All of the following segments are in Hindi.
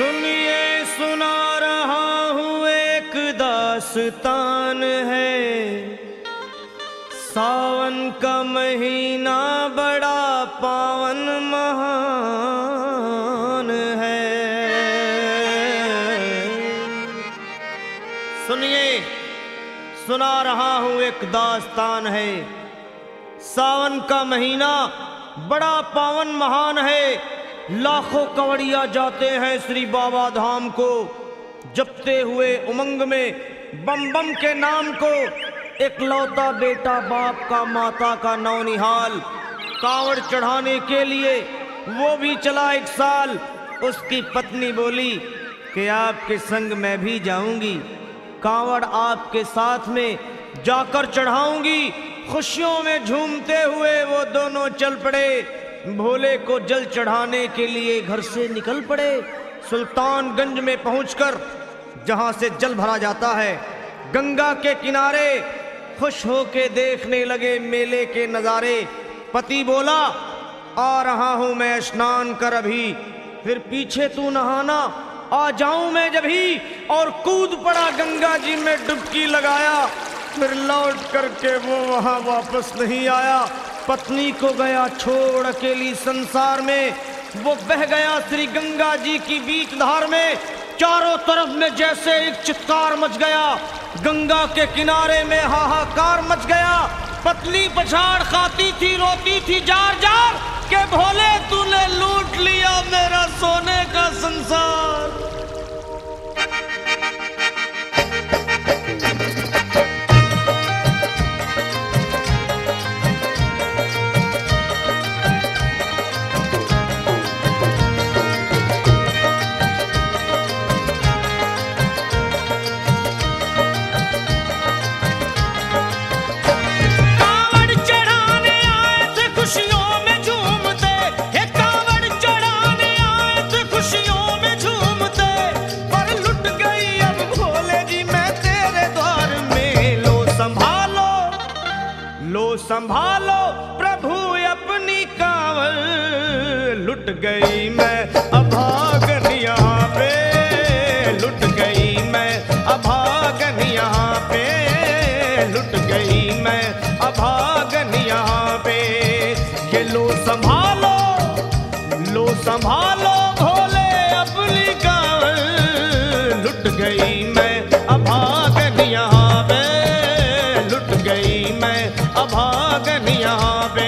सुनिए सुना रहा हूँ एक दास्तान है। सावन का महीना बड़ा पावन महान है। सुनिए सुना रहा हूँ एक दास्तान है। सावन का महीना बड़ा पावन महान है। लाखों कवड़िया जाते हैं श्री बाबा धाम को, जपते हुए उमंग में बम बम के नाम को। एक लौता बेटा बाप का माता का नौनिहाल कांवड़ चढ़ाने के लिए वो भी चला एक साल। उसकी पत्नी बोली कि आपके संग मैं भी जाऊंगी, कांवड़ आपके साथ में जाकर चढ़ाऊंगी। खुशियों में झूमते हुए वो दोनों चल पड़े। भोले को जल चढ़ाने के लिए घर से निकल पड़े। सुल्तानगंज में पहुंचकर जहां से जल भरा जाता है, गंगा के किनारे खुश होके देखने लगे मेले के नजारे। पति बोला आ रहा हूं मैं स्नान कर अभी, फिर पीछे तू नहाना आ जाऊं मैं जभी। और कूद पड़ा गंगा जी में डुबकी लगाया। फिर लौट करके वो वहां वापस नहीं आया। पत्नी को गया छोड़ अकेली संसार में। वो बह गया श्री गंगा जी की बीच धार में। चारों तरफ में जैसे एक चित्कार मच गया, गंगा के किनारे में हाहाकार मच गया। पत्नी पछाड़ खाती थी, रोती थी जार जार के भोले तूने लूट लिया मेरा सोने का संसार। संभालो प्रभु अपनी कांवड़, लुट गई मैं अभागन यहाँ पे, लुट गई मैं अभागन यहाँ पे, लुट गई मैं अभागन यहाँ पे। ये लो संभालो भोले अपनी कांवड़, लुट गई मैं अभागन यहाँ पे, लुट गई मैं अभागन यहाँ पे।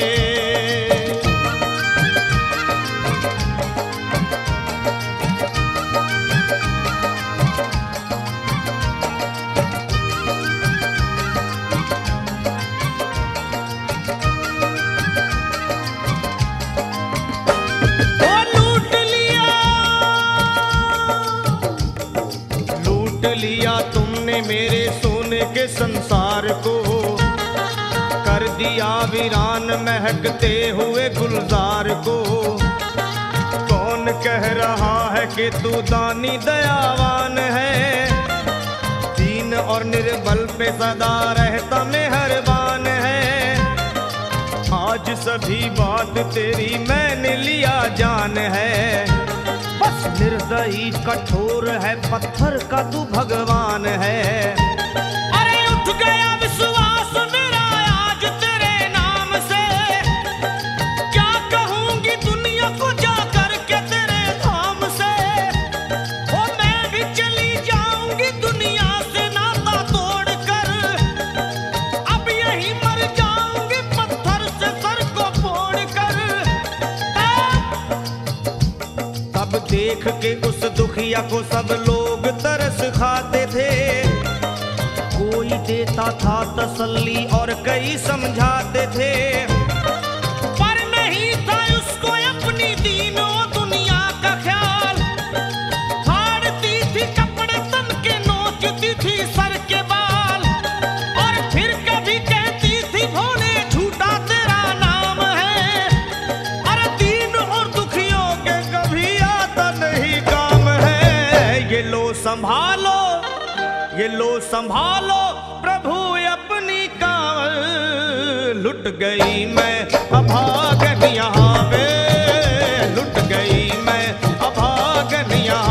लूट लिया तुमने मेरे सोने के संसार को, कर दिया वीरान महकते हुए गुलजार को। कौन कह रहा है कि तू दानी दयावान है, दीन और निर्बल पे सदा रहता मेहरबान है। आज सभी बात तेरी मैंने लिया जान है, बस निर्दयी कठोर है पत्थर का तू भगवान है। अरे उठ गया विश्वास मेरा आज तेरे नाम से, क्या कहूंगी दुनिया को जा करके तेरे धाम से। ओ मैं भी चली जाऊंगी दुनिया से नाता तोड़कर, अब यही मर जाऊंगी पत्थर से सर को फोड़कर। तब देख के उस दुखिया को सब लोग तरस खाते थे, कोई देता था तसल्ली और कई समझाते थे। पर नहीं था उसको अपनी दीनों दुनिया का ख्याल, फाड़ती थी कपड़े तन के, नोचती थी सर के बाल। और फिर कभी कहती थी भोले झूठा तेरा नाम है, अरे दीन और दुखियों के कभी आता नहीं काम है। ये लो संभालो प्रभु अपनी कांवड़, लुट गई मैं अभागन यहाँ पे, लुट गई मैं अभागन यहाँ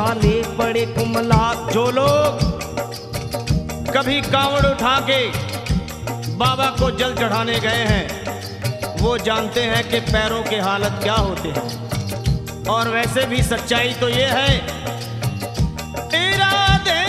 छाले पड़े कुमला। जो लोग कभी कांवड़ उठा के बाबा को जल चढ़ाने गए हैं वो जानते हैं कि पैरों के हालत क्या होते हैं। और वैसे भी सच्चाई तो ये है, इरादे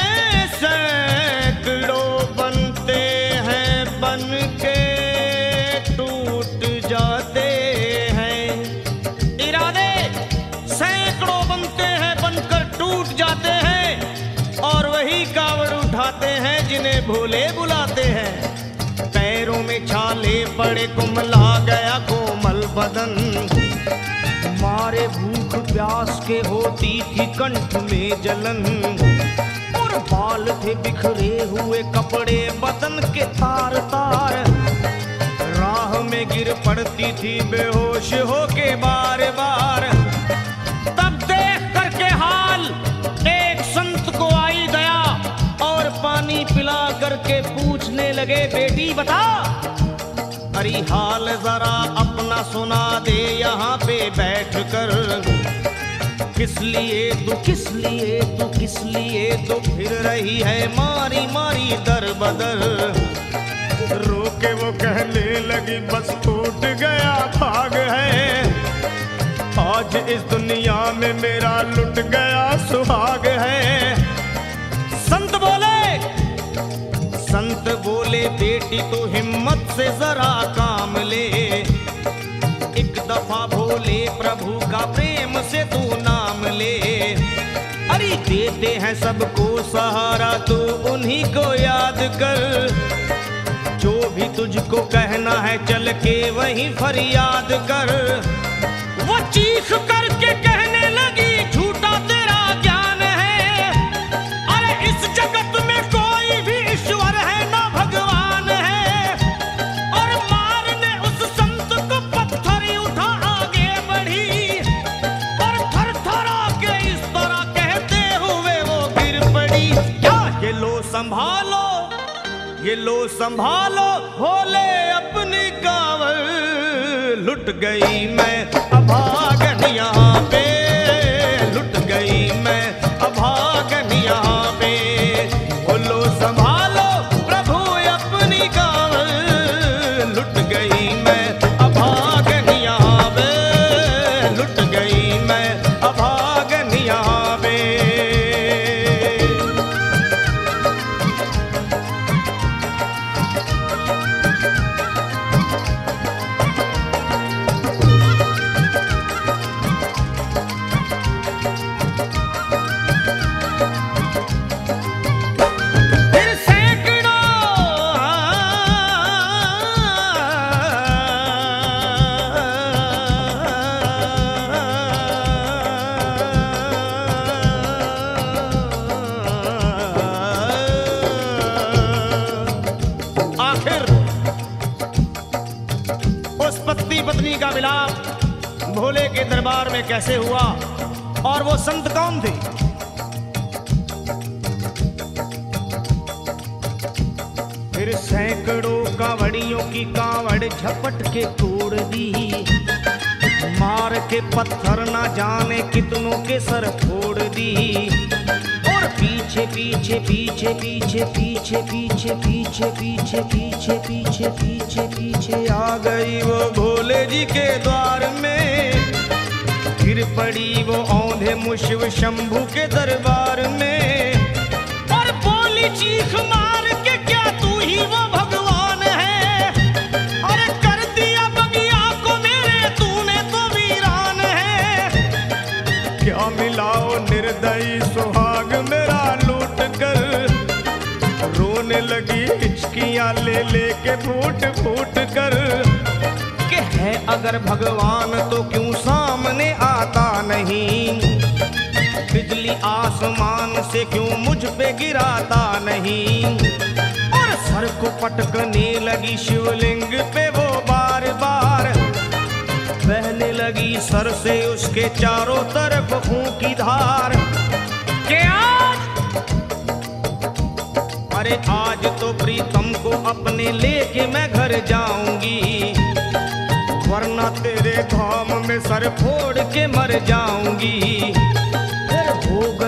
सैकड़ों बनते हैं बन के टूट जाते हैं। इरादे सैकड़ों बनते हैं बनकर टूट जाते हैं और वही कावड़ उठाते हैं जिन्हें भोले बुलाते हैं। पैरों में छाले पड़े कुमला गया कोमल बदन, मारे भूख प्यास के होती थी कंठ में जलन। और बाल थे बिखरे हुए कपड़े बदन के तार तार, राह में गिर पड़ती थी बेहोश होके बार बार। तब देख करके हाल एक संत को आई दया और पानी पिला करके पूछने लगे, बेटी बता अरे हाल जरा अपना सुना दे यहाँ पे बैठ कर। किस लिए तू किस लिए तू किस लिए तू फिर रही है मारी मारी दर बदर। रोके वो कहने लगी बस टूट गया भाग है, आज इस दुनिया में मेरा लुट गया सुहाग है। संत बोले बेटी तू हिम्मत से जरा काम ले, एक दफा भोले प्रभु का प्रेम से तू नाम ले। अरे देते हैं सबको सहारा तू उन्हीं को याद कर, जो भी तुझको कहना है चल के वहीं फरियाद कर। वो चीख करके कहने लगी झूठा तेरा ज्ञान है, अरे इस जगत में कोई भी ईश्वर है ना भगवान है। और मारने उस संत को पत्थर उठा आगे बढ़ी और थर थर आके इस तरह कहते हुए वो गिर पड़ी। क्या ये लो संभालो ये लो संभालो भोले अपनी कावड़ लुट गई मैं अभागन यहाँ पे, लुट गई मैं अभागन यहाँ पे। बोलो संभालो प्रभु अपनी कावड़ लुट गई मैं अभागन यहाँ पे, लुट गई मैं अभागन यहाँ पे। पत्नी का मिलाप भोले के दरबार में कैसे हुआ और वो संत कौन थे? फिर सैकड़ों कांवड़ियों की कांवड़ झपट के तोड़ दी, मार के पत्थर ना जाने कितनों के सर फोड़ दी। और पीछे पीछे पीछे पीछे पीछे पीछे पीछे पीछे पीछे पीछे पीछे पीछे आ गई वो भोले जी के द्वार में। गिर पड़ी वो औंधे मुशिव शंभू के दरबार में और बोली चीख मार के क्या तू ही वो भगवान है? अरे कर दिया बगिया को मेरे तूने तो वीरान है। क्या मिलाओ निर्दयी सुहाग मेरा लूट कर, रोने लगी हिचकियां ले लेके फूट फूट कर। कि है अगर भगवान तो क्यों सामने आता नहीं, बिजली आसमान से क्यों मुझ पे गिराता नहीं। और सर को पटकने लगी शिवलिंग पे वो बार बार, बहने लगी सर से उसके चारों तरफ खून की धार। के अरे आज तो प्रीतम को अपने लेके मैं घर जाऊंगी, वरना तेरे धाम में सर फोड़ के मर जाऊंगी। फिर होगा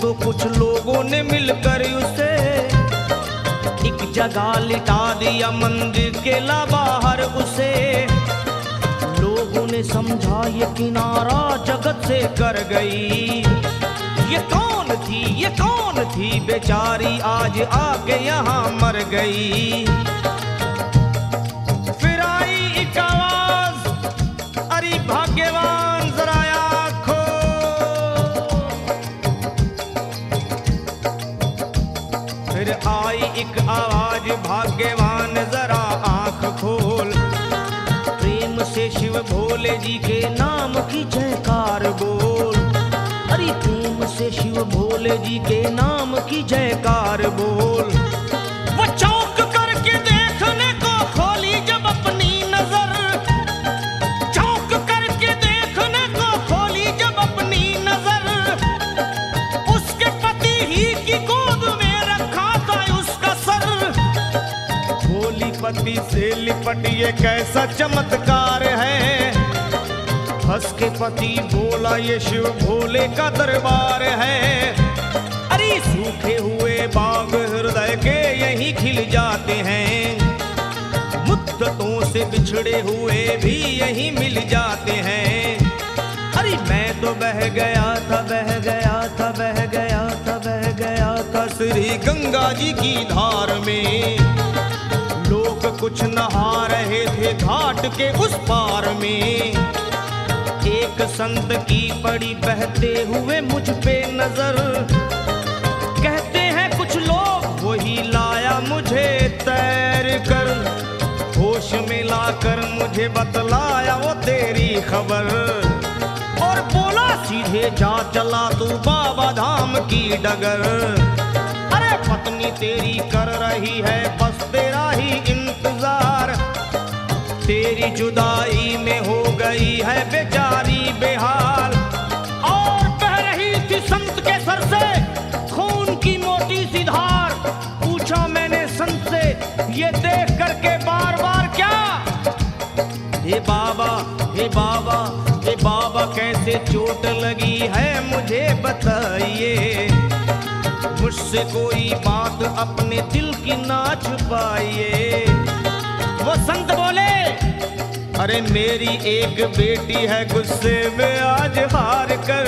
तो कुछ लोगों ने मिलकर उसे एक जगह लिटा दिया मंदिर के ला बाहर उसे। लोगों ने समझा ये किनारा जगत से कर गई। ये कौन थी बेचारी आज आके यहाँ मर गई। फिर आई एक आवाज, अरे भाग्यवान जरा आँखो। फिर आई एक आवाज, भाग्यवान जरा आँख खोल। प्रेम से शिव भोले जी के नाम की जयकार बोल। अरे प्रेम से शिव भोले जी के नाम की जयकार बोल। वो चौंक करके देखने को खोली जब अपनी नजर, चौंक करके देखने को खोली जब अपनी नजर। उसके पति ही की गोद में रखा था उसका सर। भोली पति से लिपट ये कैसा चमत्कार है। हंस के पति बोला ये शिव भोले का दरबार है। अरे सूखे हुए बाग हृदय के यहीं खिल जाते हैं। मुद्दतों से बिछड़े हुए भी यहीं मिल जाते हैं। अरे मैं तो बह गया था, बह गया था, बह गया था, बह गया था श्री गंगा जी की धार में। लोग कुछ नहा रहे थे घाट के उस पार में। एक संत की पड़ी बहते हुए मुझ पे नजर। कहते हैं कुछ लोग वही लाया मुझे तैर कर। होश में लाकर मुझे बतलाया वो तेरी खबर। और बोला सीधे जा चला तू बाबा धाम की डगर। अरे पत्नी तेरी कर रही है बस तेरा ही इंतजार। तेरी जुदाई में हो गई है बेचारी बेहाल। और बह रही थी संत के सर से खून की मोटी सी धार। पूछा मैंने संत से ये देख करके बार बार क्या। हे बाबा, हे बाबा, हे बाबा कैसे चोट लगी है मुझे बताइए। मुझसे कोई बात अपने दिल की ना छुपाइए। वो संत बोले अरे मेरी एक बेटी है गुस्से में आज हार कर।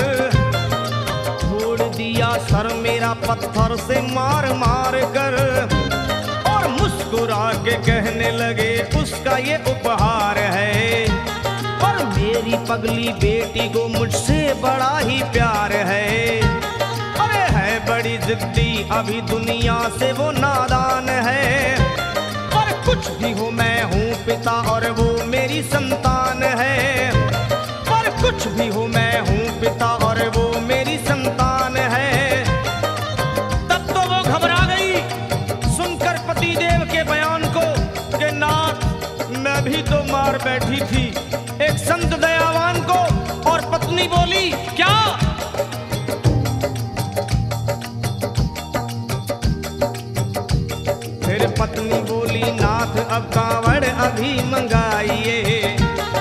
छोड़ दिया सर मेरा पत्थर से मार मार कर। और मुस्कुरा के कहने लगे उसका ये उपहार है। पर मेरी पगली बेटी को मुझसे बड़ा ही प्यार है। अरे है बड़ी जिद्दी अभी दुनिया से वो नादान है। कुछ भी हो मैं हूँ पिता और वो मेरी संतान है। पर कुछ भी हो मैं हूँ पिता और वो मेरी संतान है। तब तो वो घबरा गई सुनकर पति देव के बयान को कि नाथ मैं भी तो मार बैठी थी एक संत दयावान को। और पत्नी बोली क्या। फिर पत्नी बोली नाथ अब कांवड़ अभी मंगाइए।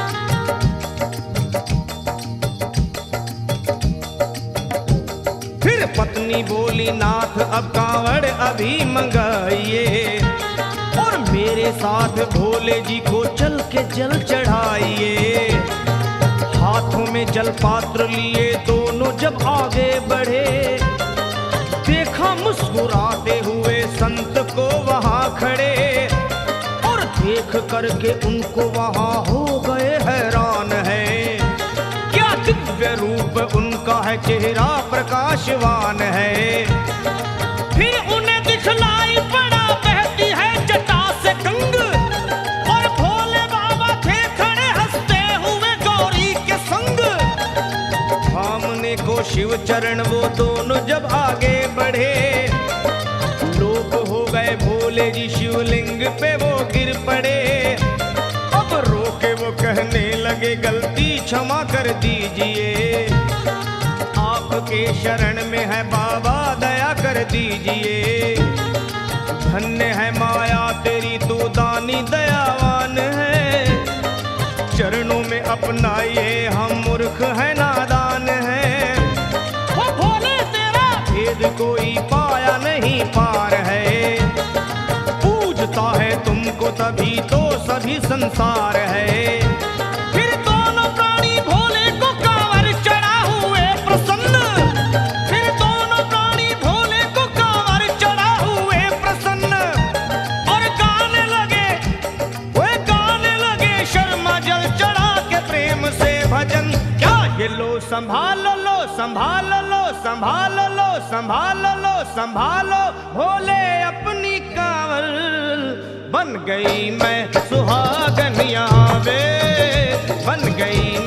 फिर पत्नी बोली नाथ अब कांवड़ अभी मंगाइए। और मेरे साथ भोले जी को चल के जल चढ़ाइए। हाथों में जल पात्र लिए दोनों जब आगे बढ़े। देखा मुस्कुराते हुए संत को वहां खड़े। और देख करके उनको वहां हो गए हैरान है। क्या दिव्य रूप उनका है, चेहरा प्रकाशवान है। फिर उन्हें दिखलाई पड़ा बहती है जटा से गंग। और भोले बाबा थे खड़े हंसते हुए गौरी के संग। सामने को शिव चरण वो दोनों जब आगे बढ़े। लोग हो गए भोले जी शिवलिंग पे वो गिर पड़े। अब रोके वो कहने लगे गलती क्षमा कर दीजिए। आपके शरण में है बाबा दया कर दीजिए। धन्य है माया तेरी तू दानी दयावान है। चरणों में अपनाइए हम मूर्ख है नादान है। वो भोले तेरा भेद तभी तो सभी संसार है। फिर दोनों प्राणी भोले को कांवर चढ़ा हुए प्रसन्न, फिर दोनों प्राणी भोले को कांवर चढ़ा हुए प्रसन्न, और गाने लगे शर्मा जल चढ़ा के प्रेम से भजन। क्या ये लो संभाल लो संभाल लो संभाल लो संभाल लो संभालो भोले अपनी कांवर, बन गई मैं सुहागन यहाँ वे, बन गई